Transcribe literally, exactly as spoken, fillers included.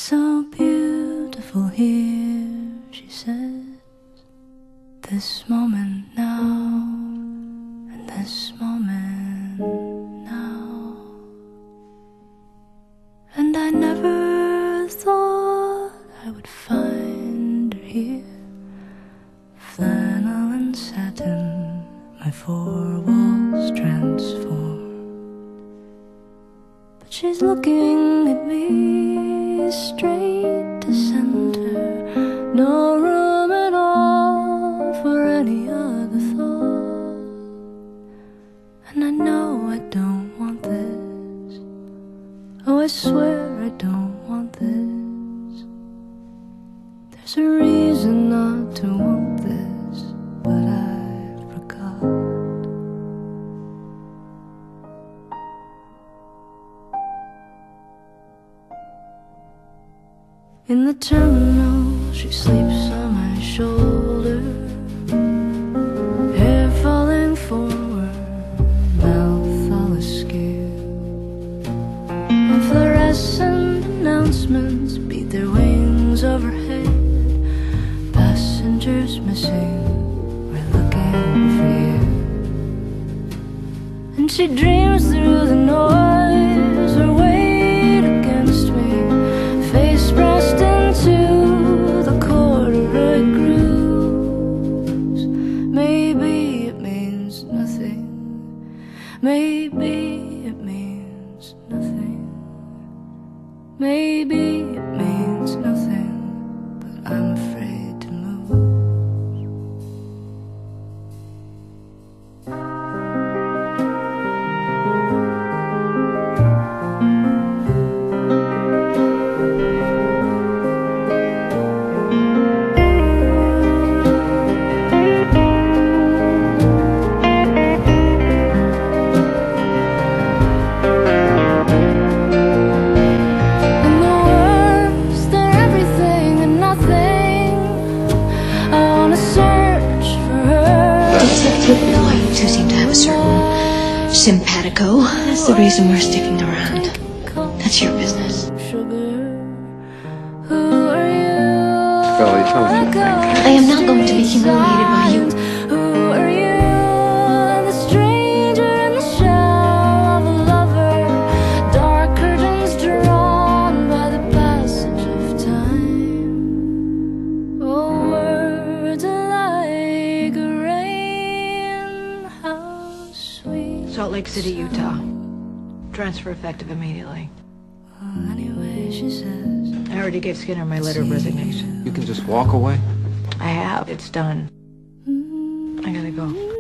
so beautiful here, she says. This moment now, and this moment now. And I never thought I would find her here. Flannel and satin, my four walls transform. But she's looking at me straight to center. No room at all for any other thought. And I know I don't want this. Oh, I swear I don't want this. There's a reason not to want this, but I forgot. In the terminal, she sleeps on my shoulder, hair falling forward, mouth all askew, and fluorescent announcements beat their wings overhead. Passengers missing, we're looking for you. And she dreams through the noise, her weight against me, face pressed into the corduroy grooves. Maybe it means nothing. Maybe it means nothing. Maybe it means nothing, but I'm afraid to move. You seem to have a certain simpatico. That's the reason we're sticking around. That's your business. Scully, tell me something. I am not going to be humiliated by you. Who are you? The stranger in the shell of a lover. Dark curtains drawn by the passage of time. Oh, words like rain, how sweet. Salt Lake City, Utah. Transfer effective immediately. Oh, anyway, she says. I already gave Skinner my letter of resignation. You can just walk away? I have. It's done. I gotta go.